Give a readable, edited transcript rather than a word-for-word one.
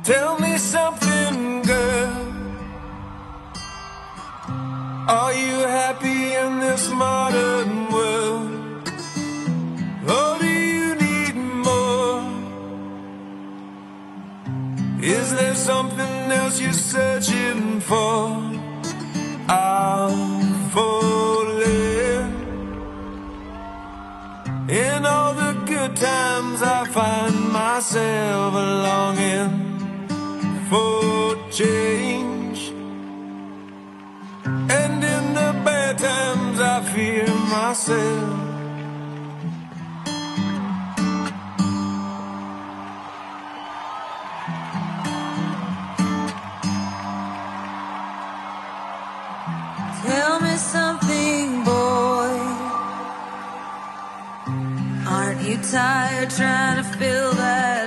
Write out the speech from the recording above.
Tell me something, girl. Are you happy in this modern world? Or do you need more? Is there something else you're searching for? I'm falling. In all the good times I find myself longing for change, and in the bad times I fear myself. Tell me something, boy. Aren't you tired trying to fill that